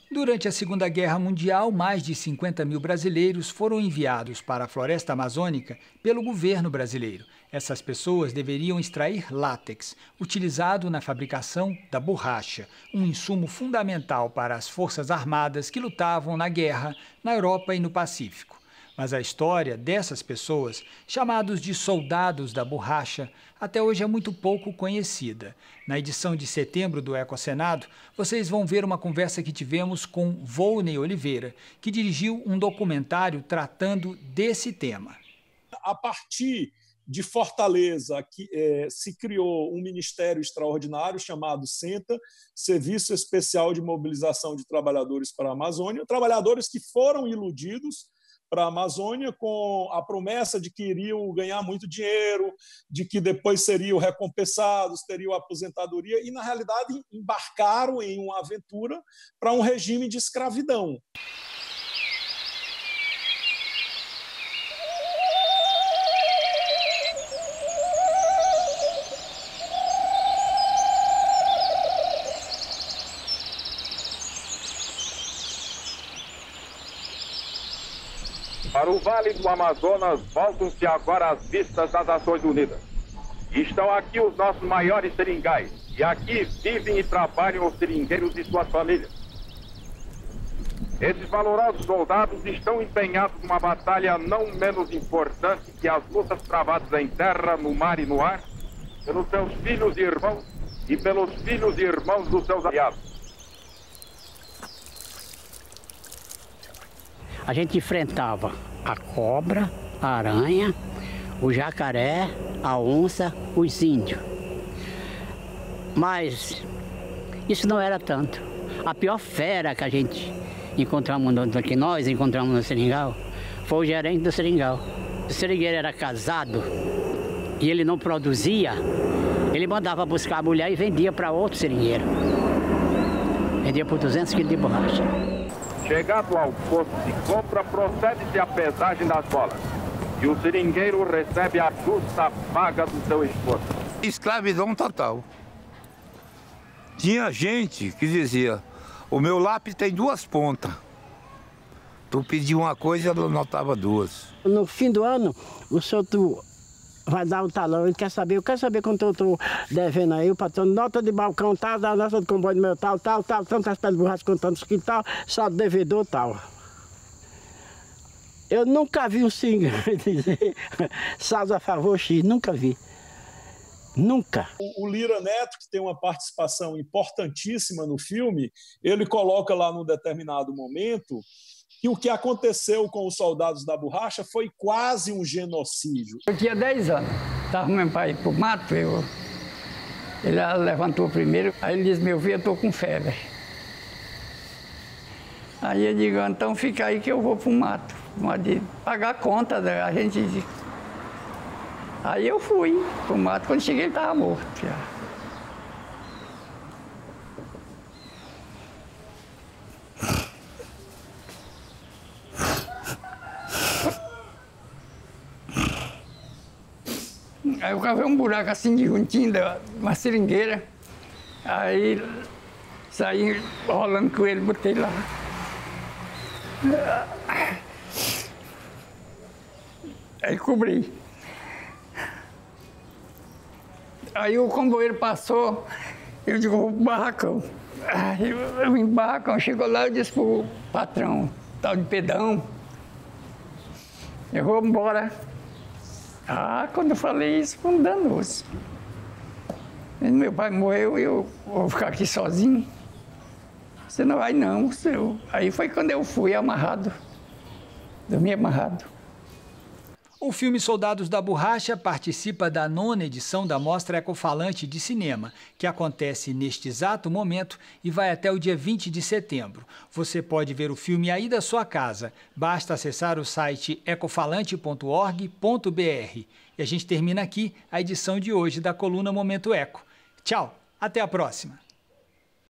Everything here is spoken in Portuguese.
Durante a Segunda Guerra Mundial, mais de 50 mil brasileiros foram enviados para a floresta amazônica pelo governo brasileiro. Essas pessoas deveriam extrair látex, utilizado na fabricação da borracha, um insumo fundamental para as forças armadas que lutavam na guerra na Europa e no Pacífico. Mas a história dessas pessoas, chamados de soldados da borracha, até hoje é muito pouco conhecida. Na edição de setembro do Ecosenado, vocês vão ver uma conversa que tivemos com Volney Oliveira, que dirigiu um documentário tratando desse tema. A partir de Fortaleza, se criou um ministério extraordinário chamado SENTA, Serviço Especial de Mobilização de Trabalhadores para a Amazônia, trabalhadores que foram iludidos para a Amazônia com a promessa de que iriam ganhar muito dinheiro, de que depois seriam recompensados, teriam aposentadoria, e, na realidade, embarcaram em uma aventura para um regime de escravidão. Para o Vale do Amazonas, voltam-se agora as vistas das Nações Unidas. Estão aqui os nossos maiores seringais, e aqui vivem e trabalham os seringueiros e suas famílias. Esses valorosos soldados estão empenhados numa batalha não menos importante que as lutas travadas em terra, no mar e no ar, pelos seus filhos e irmãos e pelos filhos e irmãos dos seus aliados. A gente enfrentava a cobra, a aranha, o jacaré, a onça, os índios. Mas isso não era tanto. A pior fera que a gente que nós encontramos no seringal foi o gerente do seringal. O seringueiro era casado e ele não produzia, ele mandava buscar a mulher e vendia para outro seringueiro. Vendia por 200 quilos de borracha. Chegado ao posto de compra, procede-se a pesagem das bolas. E o seringueiro recebe a justa paga do seu esforço. Escravidão total. Tinha gente que dizia, o meu lápis tem 2 pontas. Tu pedia uma coisa e ela notava 2. No fim do ano, o senhor vai dar um talão, ele quer saber, eu quero saber quanto eu estou devendo aí, o patrão, nota de balcão tal, da nota de comboio do meu tal, tantas pés de borracha contando isso que tal, só devedor tal. Eu nunca vi um seringueiro dizer saldo a favor X, nunca vi. Nunca. O Lira Neto, que tem uma participação importantíssima no filme, ele coloca lá num determinado momento que o que aconteceu com os soldados da borracha foi quase um genocídio. Eu tinha 10 anos, estava meu pai para o mato, ele levantou primeiro, aí ele disse, meu filho, eu estou com febre. Aí eu digo, então fica aí que eu vou para o mato, pode pagar a conta da gente. Aí eu fui para o mato, quando cheguei ele estava morto já. Aí eu cavei um buraco assim de juntinho, uma seringueira. Aí saí rolando com ele, botei lá. Aí cobri. Aí o comboeiro passou, eu digo, vou pro barracão. Aí eu vim pro barracão, chegou lá, eu disse pro patrão, tal de Pedão, eu vou embora. Ah, quando eu falei isso, foi um danoso. Meu pai morreu e eu vou ficar aqui sozinho. Você não vai não, seu. Aí foi quando eu fui amarrado, dormi amarrado. O filme Soldados da Borracha participa da 9ª edição da Mostra Ecofalante de Cinema, que acontece neste exato momento e vai até o dia 20 de setembro. Você pode ver o filme aí da sua casa. Basta acessar o site ecofalante.org.br. E a gente termina aqui a edição de hoje da coluna Momento Eco. Tchau, até a próxima!